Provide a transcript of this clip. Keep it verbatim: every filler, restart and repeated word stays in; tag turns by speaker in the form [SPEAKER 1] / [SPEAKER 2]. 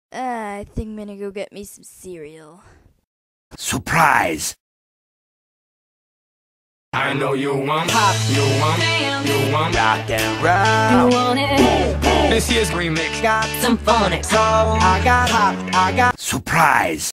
[SPEAKER 1] Uh, I think I'm gonna go get me some cereal.
[SPEAKER 2] Surprise!
[SPEAKER 3] I know you want pop, you want, you want rock and roll.
[SPEAKER 4] You want it?
[SPEAKER 3] This year's remix
[SPEAKER 4] Got some phonics. So I got hop, I got
[SPEAKER 2] Surprise!